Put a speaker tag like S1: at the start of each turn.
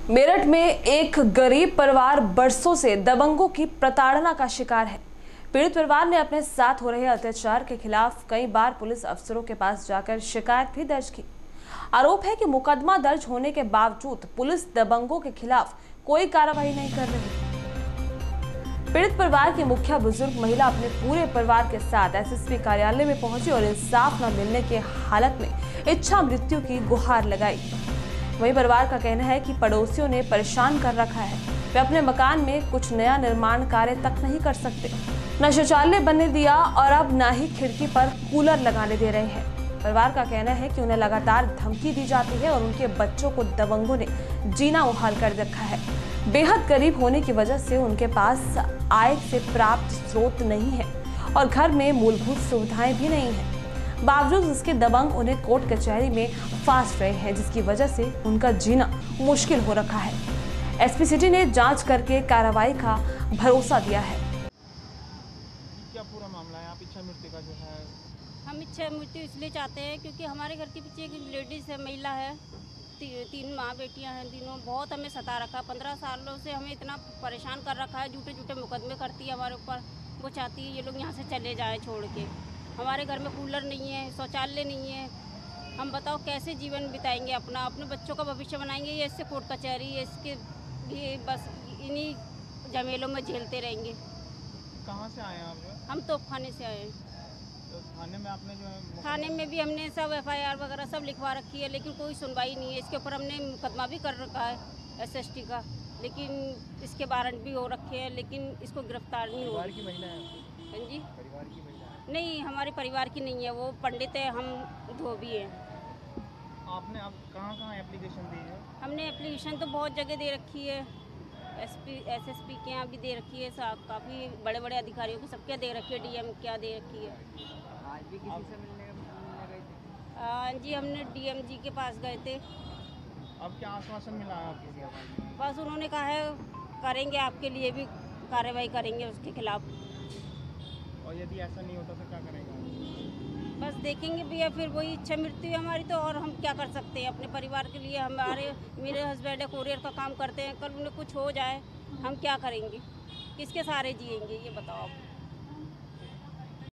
S1: मेरठ में एक गरीब परिवार बरसों से दबंगों की प्रताड़ना का शिकार है। पीड़ित परिवार ने अपने साथ हो रहे अत्याचार के खिलाफ कई बार पुलिस अफसरों के पास जाकर शिकायत भी दर्ज की। आरोप है कि मुकदमा दर्ज होने के बावजूद पुलिस दबंगों के खिलाफ कोई कार्रवाई नहीं कर रही। पीड़ित परिवार की मुखिया बुजुर्ग महिला अपने पूरे परिवार के साथ एसएसपी कार्यालय में पहुंची और इंसाफ न मिलने के हालत में इच्छा मृत्यु की गुहार लगाई। वहीं परिवार का कहना है कि पड़ोसियों ने परेशान कर रखा है। वे अपने मकान में कुछ नया निर्माण कार्य तक नहीं कर सकते, न शौचालय बनने दिया और अब न ही खिड़की पर कूलर लगाने दे रहे हैं। परिवार का कहना है कि उन्हें लगातार धमकी दी जाती है और उनके बच्चों को दबंगों ने जीना मुहाल कर रखा है। बेहद गरीब होने की वजह से उनके पास आय से प्राप्त स्रोत नहीं है और घर में मूलभूत सुविधाएं भी नहीं है। बावजूद इसके दबंग उन्हें कोर्ट कचहरी में फांस रहे हैं, जिसकी वजह से उनका जीना मुश्किल हो रखा है। एसपी सिटी ने जांच करके कार्रवाई का भरोसा दिया है।
S2: क्या पूरा मामला है? आप इच्छा मृत्यु का जो है,
S3: हम इच्छा मृत्यु इसलिए चाहते हैं क्योंकि हमारे घर के पीछे एक लेडीज़ है, महिला है, तीन माँ बेटियां हैं। तीनों बहुत हमें सता रखा। 15 सालों से हमें इतना परेशान कर रखा है। झूठे झूठे मुकदमे करती है हमारे ऊपर। वो चाहती है ये लोग यहाँ से चले जाएं छोड़ के। हमारे घर में कूलर नहीं है, शौचालय नहीं है। हम बताओ कैसे जीवन बिताएंगे अपना, अपने बच्चों का भविष्य बनाएंगे या इससे कोर्ट कचहरी इसके ये बस इन्हीं झमेलों में झेलते रहेंगे।
S2: कहाँ से आए हैं आप?
S3: हम तोपखाने से आए हैं।
S2: तो थाने में आपने जो है
S3: थाने में भी हमने सब FIR वगैरह सब लिखवा रखी है, लेकिन कोई सुनवाई नहीं है। इसके ऊपर हमने मुकदमा भी कर रखा है SST का, लेकिन इसके वारंट भी हो रखे हैं, लेकिन इसको गिरफ्तार नहीं हुआ।
S2: परिवार की महिला है आपकी?
S3: हाँ जी,
S2: परिवार की महिला है?
S3: नहीं हमारे परिवार की नहीं है, वो पंडित है, हम धोबी हैं।
S2: आपने अब कहाँ एप्लीकेशन दी है?
S3: हमने एप्लीकेशन तो बहुत जगह दे रखी है। SSP के यहाँ भी दे रखी है, काफ़ी बड़े बड़े अधिकारियों की सबके दे रखी है, DM क्या दे रखी है।
S2: आज भी किसी से मिलने गए थे?
S3: हाँ जी, हमने DM जी के पास गए थे।
S2: अब क्या आश्वासन मिला है आपको?
S3: बस उन्होंने कहा है करेंगे, आपके लिए भी कार्रवाई करेंगे उसके खिलाफ।
S2: और यदि ऐसा नहीं होता तो क्या करेंगे?
S3: बस देखेंगे भैया, फिर वही इच्छा मृत्यु है हमारी तो, और हम क्या कर सकते हैं अपने परिवार के लिए। मेरे हस्बैंड है, कोरियर का काम करते हैं, कल उन्हें कुछ हो जाए हम क्या करेंगे? किसके सहारे जिएंगे ये बताओ आप।